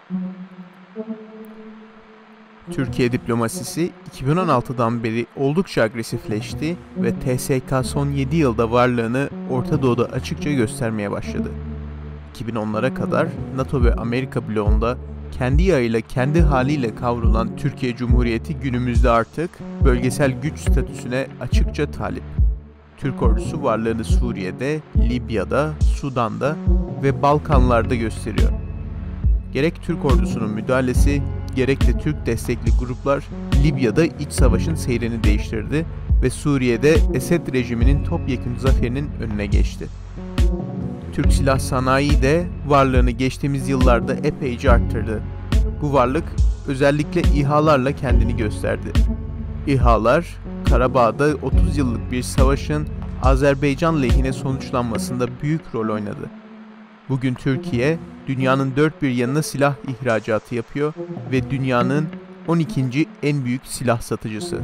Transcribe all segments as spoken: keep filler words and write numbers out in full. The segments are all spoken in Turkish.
Türkiye diplomasisi iki bin on altıdan beri oldukça agresifleşti ve T S K son yedi yılda varlığını Orta Doğu'da açıkça göstermeye başladı. iki bin onlara kadar NATO ve Amerika bloğunda kendi yağıyla kendi haliyle kavrulan Türkiye Cumhuriyeti günümüzde artık bölgesel güç statüsüne açıkça talip. Türk ordusu varlığını Suriye'de, Libya'da, Sudan'da ve Balkanlar'da gösteriyor. Gerek Türk ordusunun müdahalesi, gerek de Türk destekli gruplar Libya'da iç savaşın seyrini değiştirdi ve Suriye'de Esed rejiminin topyekun zaferinin önüne geçti. Türk silah sanayi de varlığını geçtiğimiz yıllarda epeyce arttırdı. Bu varlık özellikle İHA'larla kendini gösterdi. İHA'lar, Karabağ'da otuz yıllık bir savaşın Azerbaycan lehine sonuçlanmasında büyük rol oynadı. Bugün Türkiye, dünyanın dört bir yanına silah ihracatı yapıyor ve dünyanın on ikinci en büyük silah satıcısı.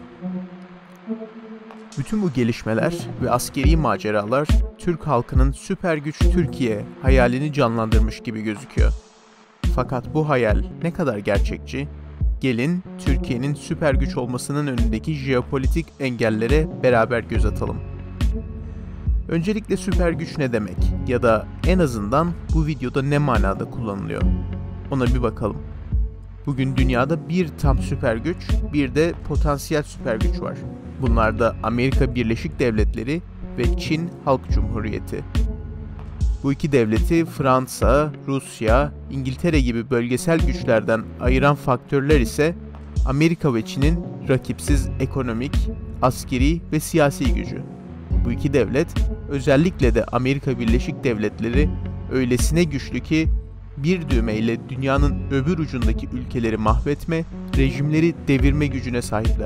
Bütün bu gelişmeler ve askeri maceralar Türk halkının süper güç Türkiye hayalini canlandırmış gibi gözüküyor. Fakat bu hayal ne kadar gerçekçi? Gelin Türkiye'nin süper güç olmasının önündeki jeopolitik engellere beraber göz atalım. Öncelikle süper güç ne demek ya da en azından bu videoda ne manada kullanılıyor? Ona bir bakalım. Bugün dünyada bir tam süper güç, bir de potansiyel süper güç var. Bunlar da Amerika Birleşik Devletleri ve Çin Halk Cumhuriyeti. Bu iki devleti Fransa, Rusya, İngiltere gibi bölgesel güçlerden ayıran faktörler ise Amerika ve Çin'in rakipsiz ekonomik, askeri ve siyasi gücü. Bu iki devlet, özellikle de Amerika Birleşik Devletleri öylesine güçlü ki bir düğmeyle dünyanın öbür ucundaki ülkeleri mahvetme, rejimleri devirme gücüne sahipler.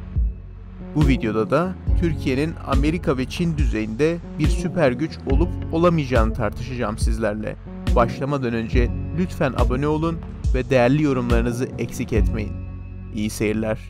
Bu videoda da Türkiye'nin Amerika ve Çin düzeyinde bir süper güç olup olamayacağını tartışacağım sizlerle. Başlamadan önce lütfen abone olun ve değerli yorumlarınızı eksik etmeyin. İyi seyirler.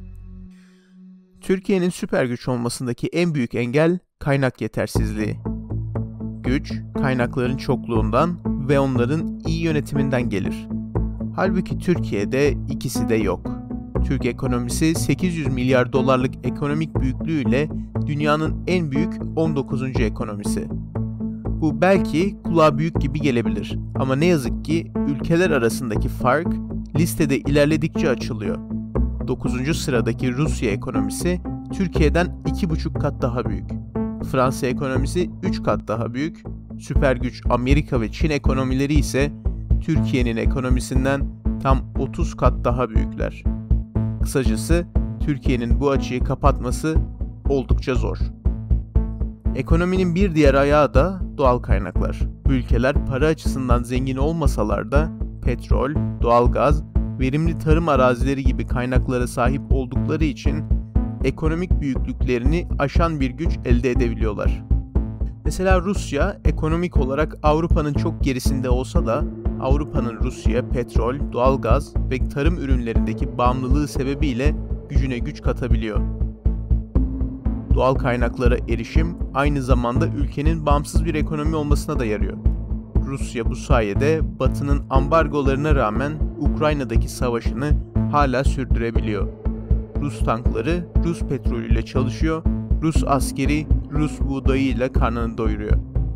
Türkiye'nin süper güç olmasındaki en büyük engel kaynak yetersizliği. Güç, kaynakların çokluğundan ve onların iyi yönetiminden gelir. Halbuki Türkiye'de ikisi de yok. Türk ekonomisi sekiz yüz milyar dolarlık ekonomik büyüklüğüyle dünyanın en büyük on dokuzuncu ekonomisi. Bu belki kulağa büyük gibi gelebilir ama ne yazık ki ülkeler arasındaki fark listede ilerledikçe açılıyor. dokuzuncu sıradaki Rusya ekonomisi Türkiye'den iki buçuk kat daha büyük. Fransa ekonomisi üç kat daha büyük. Süper güç Amerika ve Çin ekonomileri ise Türkiye'nin ekonomisinden tam otuz kat daha büyükler. Kısacası Türkiye'nin bu açığı kapatması oldukça zor. Ekonominin bir diğer ayağı da doğal kaynaklar. Bu ülkeler para açısından zengin olmasalar da petrol, doğalgaz, verimli tarım arazileri gibi kaynaklara sahip oldukları için ekonomik büyüklüklerini aşan bir güç elde edebiliyorlar. Mesela Rusya ekonomik olarak Avrupa'nın çok gerisinde olsa da Avrupa'nın Rusya'ya petrol, doğalgaz ve tarım ürünlerindeki bağımlılığı sebebiyle gücüne güç katabiliyor. Doğal kaynaklara erişim aynı zamanda ülkenin bağımsız bir ekonomi olmasına da yarıyor. Rusya bu sayede Batı'nın ambargolarına rağmen Ukrayna'daki savaşını hala sürdürebiliyor. Rus tankları Rus petrolüyle çalışıyor, Rus askeri Rus buğdayıyla karnını doyuruyor.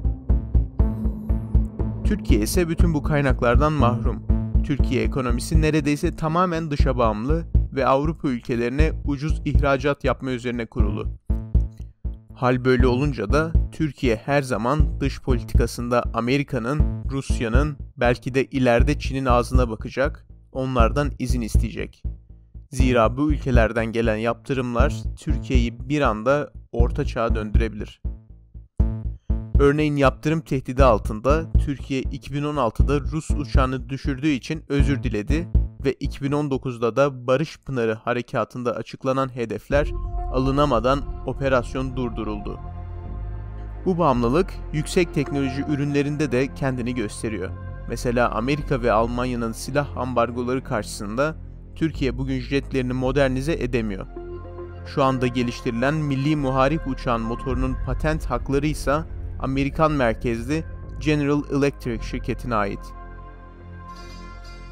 Türkiye ise bütün bu kaynaklardan mahrum. Türkiye ekonomisi neredeyse tamamen dışa bağımlı ve Avrupa ülkelerine ucuz ihracat yapma üzerine kurulu. Hal böyle olunca da Türkiye her zaman dış politikasında Amerika'nın, Rusya'nın, belki de ileride Çin'in ağzına bakacak, onlardan izin isteyecek. Zira bu ülkelerden gelen yaptırımlar Türkiye'yi bir anda orta çağa döndürebilir. Örneğin yaptırım tehdidi altında Türkiye iki bin on altıda Rus uçağını düşürdüğü için özür diledi ve iki bin on dokuzda da Barış Pınarı harekatında açıklanan hedefler alınamadan operasyon durduruldu. Bu bağımlılık yüksek teknoloji ürünlerinde de kendini gösteriyor. Mesela Amerika ve Almanya'nın silah ambargoları karşısında Türkiye bugün jetlerini modernize edemiyor. Şu anda geliştirilen milli muharip uçağın motorunun patent hakları ise Amerikan merkezli General Electric şirketine ait.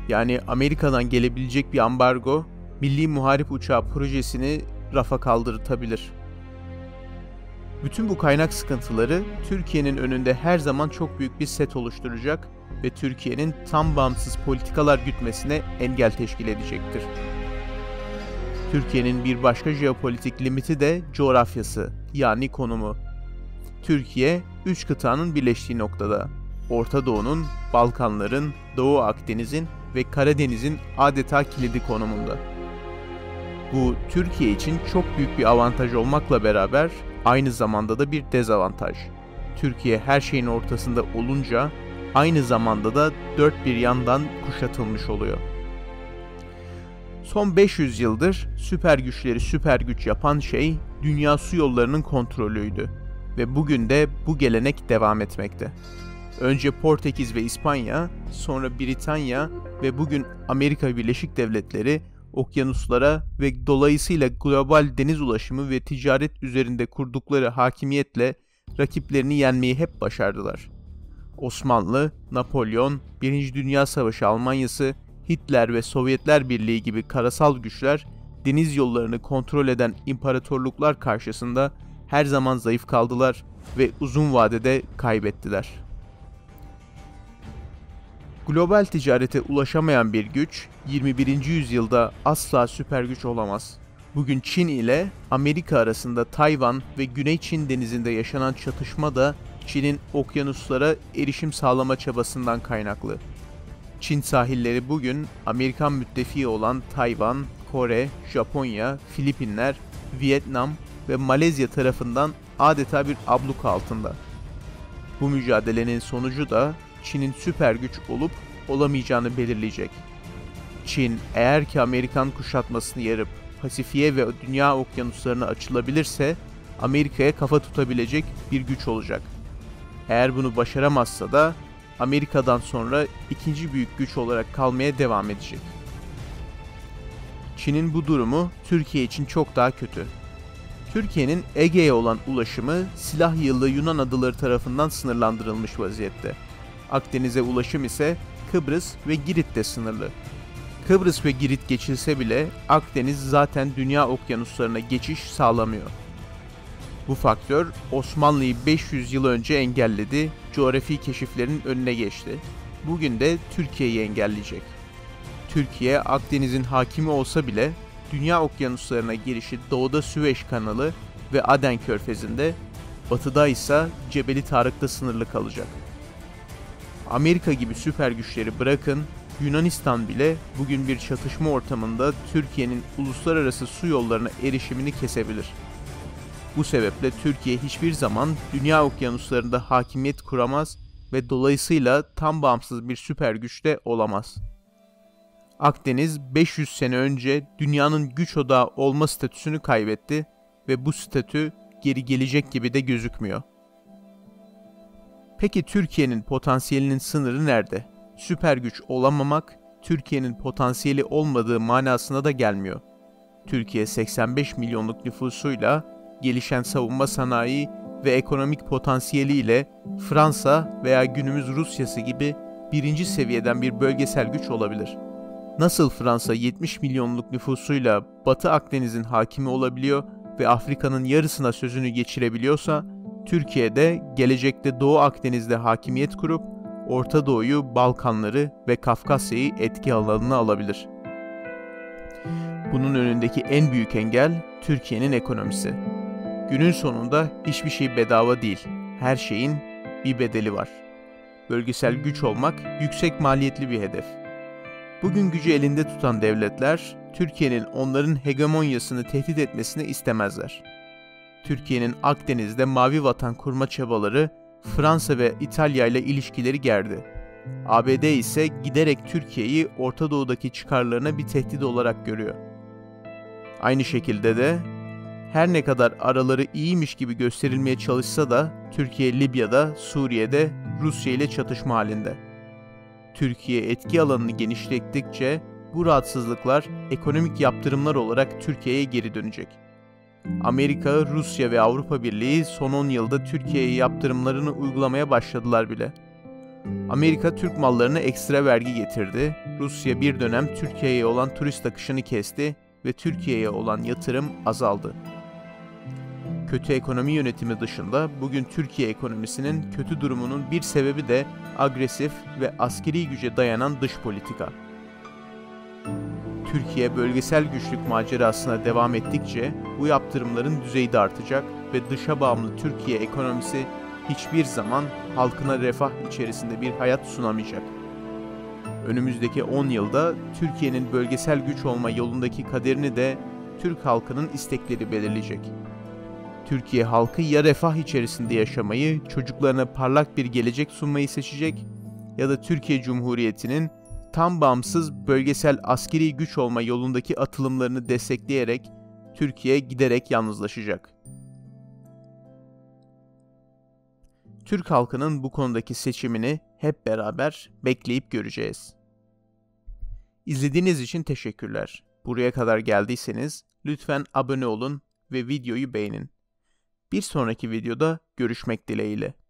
Yani Amerika'dan gelebilecek bir ambargo, Milli Muharip Uçağı projesini rafa kaldırtabilir. Bütün bu kaynak sıkıntıları Türkiye'nin önünde her zaman çok büyük bir set oluşturacak ve Türkiye'nin tam bağımsız politikalar gütmesine engel teşkil edecektir. Türkiye'nin bir başka jeopolitik limiti de coğrafyası, yani konumu. Türkiye, üç kıtanın birleştiği noktada. Orta Doğu'nun, Balkanların, Doğu Akdeniz'in ve Karadeniz'in adeta kilidi konumunda. Bu, Türkiye için çok büyük bir avantaj olmakla beraber aynı zamanda da bir dezavantaj. Türkiye her şeyin ortasında olunca aynı zamanda da dört bir yandan kuşatılmış oluyor. Son beş yüz yıldır süper güçleri süper güç yapan şey dünya su yollarının kontrolüydü ve bugün de bu gelenek devam etmekte. Önce Portekiz ve İspanya, sonra Britanya ve bugün Amerika Birleşik Devletleri okyanuslara ve dolayısıyla global deniz ulaşımı ve ticaret üzerinde kurdukları hakimiyetle rakiplerini yenmeyi hep başardılar. Osmanlı, Napolyon, Birinci Dünya Savaşı Almanyası, Hitler ve Sovyetler Birliği gibi karasal güçler deniz yollarını kontrol eden imparatorluklar karşısında her zaman zayıf kaldılar ve uzun vadede kaybettiler. Global ticarete ulaşamayan bir güç, yirmi birinci yüzyılda asla süper güç olamaz. Bugün Çin ile Amerika arasında Tayvan ve Güney Çin denizinde yaşanan çatışma da Çin'in okyanuslara erişim sağlama çabasından kaynaklı. Çin sahilleri bugün Amerikan müttefiği olan Tayvan, Kore, Japonya, Filipinler, Vietnam ve Malezya tarafından adeta bir abluka altında. Bu mücadelenin sonucu da Çin'in süper güç olup olamayacağını belirleyecek. Çin eğer ki Amerikan kuşatmasını yarıp Pasifik'e ve dünya okyanuslarına açılabilirse Amerika'ya kafa tutabilecek bir güç olacak. Eğer bunu başaramazsa da Amerika'dan sonra ikinci büyük güç olarak kalmaya devam edecek. Çin'in bu durumu Türkiye için çok daha kötü. Türkiye'nin Ege'ye olan ulaşımı silah yıllı Yunan adaları tarafından sınırlandırılmış vaziyette. Akdeniz'e ulaşım ise Kıbrıs ve Girit'te sınırlı. Kıbrıs ve Girit geçilse bile Akdeniz zaten dünya okyanuslarına geçiş sağlamıyor. Bu faktör Osmanlı'yı beş yüz yıl önce engelledi, coğrafi keşiflerin önüne geçti. Bugün de Türkiye'yi engelleyecek. Türkiye Akdeniz'in hakimi olsa bile dünya okyanuslarına girişi doğuda Süveyş Kanalı ve Aden Körfezi'nde, batıda ise Cebeli Tarık'ta sınırlı kalacak. Amerika gibi süper güçleri bırakın, Yunanistan bile bugün bir çatışma ortamında Türkiye'nin uluslararası su yollarına erişimini kesebilir. Bu sebeple Türkiye hiçbir zaman dünya okyanuslarında hakimiyet kuramaz ve dolayısıyla tam bağımsız bir süper güç de olamaz. Akdeniz beş yüz sene önce dünyanın güç odağı olma statüsünü kaybetti ve bu statü geri gelecek gibi de gözükmüyor. Peki Türkiye'nin potansiyelinin sınırı nerede? Süper güç olamamak, Türkiye'nin potansiyeli olmadığı manasına da gelmiyor. Türkiye seksen beş milyonluk nüfusuyla, gelişen savunma sanayi ve ekonomik potansiyeliyle Fransa veya günümüz Rusyası gibi birinci seviyeden bir bölgesel güç olabilir. Nasıl Fransa yetmiş milyonluk nüfusuyla Batı Akdeniz'in hakimi olabiliyor ve Afrika'nın yarısına sözünü geçirebiliyorsa, Türkiye de gelecekte Doğu Akdeniz'de hakimiyet kurup Orta Doğu'yu, Balkanları ve Kafkasya'yı etki alanına alabilir. Bunun önündeki en büyük engel Türkiye'nin ekonomisi. Günün sonunda hiçbir şey bedava değil. Her şeyin bir bedeli var. Bölgesel güç olmak yüksek maliyetli bir hedef. Bugün gücü elinde tutan devletler, Türkiye'nin onların hegemonyasını tehdit etmesini istemezler. Türkiye'nin Akdeniz'de mavi vatan kurma çabaları Fransa ve İtalya ile ilişkileri gerdi. A B D ise giderek Türkiye'yi Orta Doğu'daki çıkarlarına bir tehdit olarak görüyor. Aynı şekilde de her ne kadar araları iyiymiş gibi gösterilmeye çalışsa da Türkiye Libya'da, Suriye'de Rusya ile çatışma halinde. Türkiye etki alanını genişlettikçe bu rahatsızlıklar ekonomik yaptırımlar olarak Türkiye'ye geri dönecek. Amerika, Rusya ve Avrupa Birliği son on yılda Türkiye'ye yaptırımlarını uygulamaya başladılar bile. Amerika Türk mallarına ekstra vergi getirdi. Rusya bir dönem Türkiye'ye olan turist akışını kesti ve Türkiye'ye olan yatırım azaldı. Kötü ekonomi yönetimi dışında bugün Türkiye ekonomisinin kötü durumunun bir sebebi de agresif ve askeri güce dayanan dış politika. Türkiye bölgesel güçlük macerasına devam ettikçe bu yaptırımların düzeyi de artacak ve dışa bağımlı Türkiye ekonomisi hiçbir zaman halkına refah içerisinde bir hayat sunamayacak. Önümüzdeki on yılda Türkiye'nin bölgesel güç olma yolundaki kaderini de Türk halkının istekleri belirleyecek. Türkiye halkı ya refah içerisinde yaşamayı, çocuklarına parlak bir gelecek sunmayı seçecek ya da Türkiye Cumhuriyeti'nin tam bağımsız bölgesel askeri güç olma yolundaki atılımlarını destekleyerek Türkiye giderek yalnızlaşacak. Türk halkının bu konudaki seçimini hep beraber bekleyip göreceğiz. İzlediğiniz için teşekkürler. Buraya kadar geldiyseniz lütfen abone olun ve videoyu beğenin. Bir sonraki videoda görüşmek dileğiyle.